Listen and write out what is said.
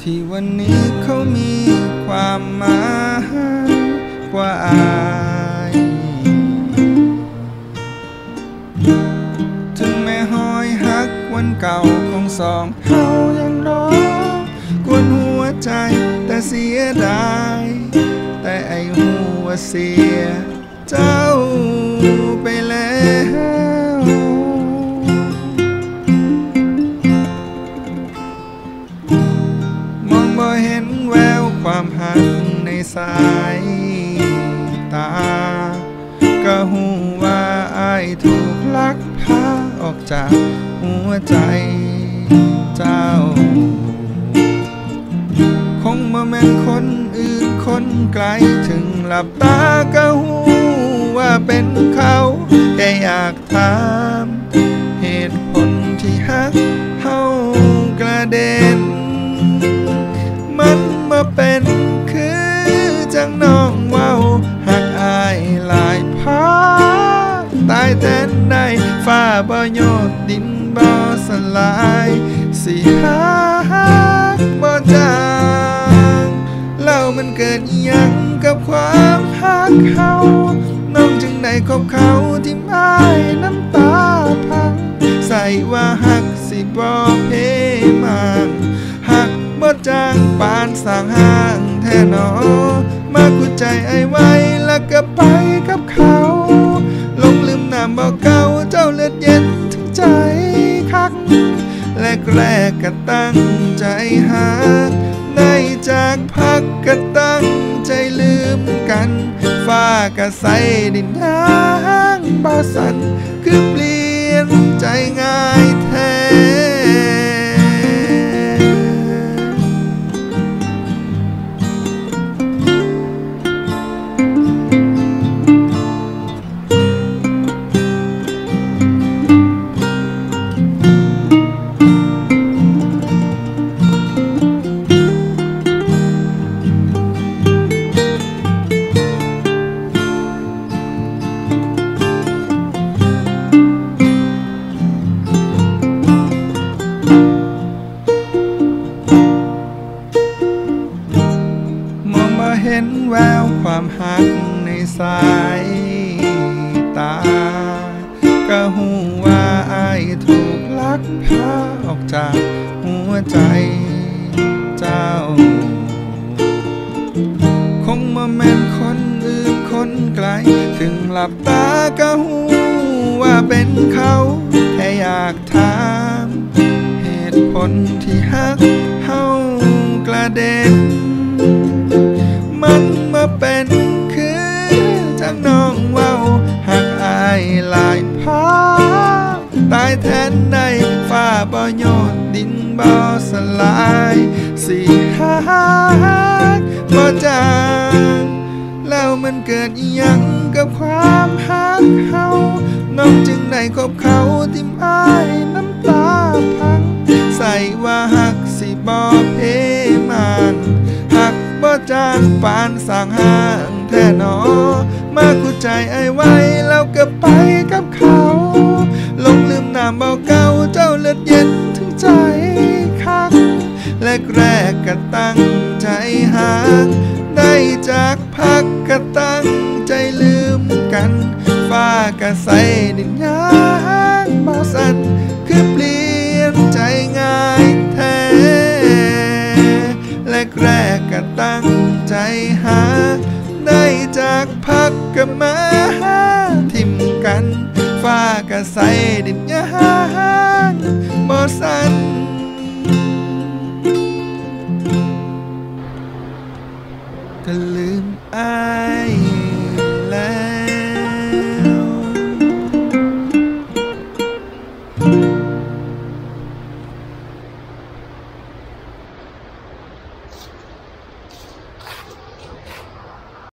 ที่วันนี้เขามีความหมายกว่าอายถึงแม้หอยหักวันเก่าของสองเขายังร้องกวนหัวใจแต่เสียดายแต่ไอ้หัวเสียเจ้าไปแล้วมองบ่เห็นแววความหักในสายตาก็หูว่าอ้ายถูกลักพาออกจากหัวใจเจ้าคงบ่แม่นคนอื่นคนไกลถึงหลับตาก็หูว่าเป็นเขาแค่อยากถามเหตุผลที่หักเฮากระเด็นมันมาเป็นคือจังน้องเว้าหักอายหลายพาตายแทนใดฟ้าบ่โยดดินบ่สลายสิหักบ่จางเล่ามันเกิดอิหยังกับความหักเขาน้องจึงได้คบเขาที่อ้ายน้ำตาพังใส่ว่าหักสิบ่เพมางหักบ่จางปานสร้างห้างแท้หนอมากุใจไอ้ไว้แล้วก็ไปกับเขาลงลืมน้ำบ่เก่าเจ้าเลือดเย็นถึงใจคักแรกก็ตั้งใจหาได้จากพักก็ตั้งใจลืมกันฟ้าก็ใส่ดินหางบ่สั่นคือเปลี่ยนใจง่ายแท้เห็นแววความหักในสายตาก็หูว่าอ้ายถูกลักพาออกจากหัวใจเจ้าคงบ่แม่นคนอื่นคนไกลถึงหลับตาก็หูว่าเป็นเขาแค่อยากถามเหตุผลที่หักเฮากระเด็นมันมาเป็นคือจังน้องเว้าหักอายหลายพาตายแทนใดฟ้าบ่โยดดินบ่สลายสิหักบ่จางแล้วมันเกิดอิหยังกับความหักเฮาน้องจึงได้คบเขาที่อ้ายน้ำตาพังใส่ว่าหักสิบ่เพมางหักบ่จางปานสร้างห้างแท้หนอมากุใจไอ้ไว้แล้วก็ไปกับเขาลงลืมน้ำบ่เก่าเจ้าเลือดเย็นถึงใจคักแรกก็ตั้งใจหาได้จากพักก็ตั้งใจลืมกันฟ้าก็ใส่ดินยางบ่สั่นคือเปลี่ยนใจง่ายแท้แรกก็ตั้งใจหาได้จากพักก็มาทิมกันฟ้าก็ใส่ดินยางบ่สั่นก็ลืมอ้าย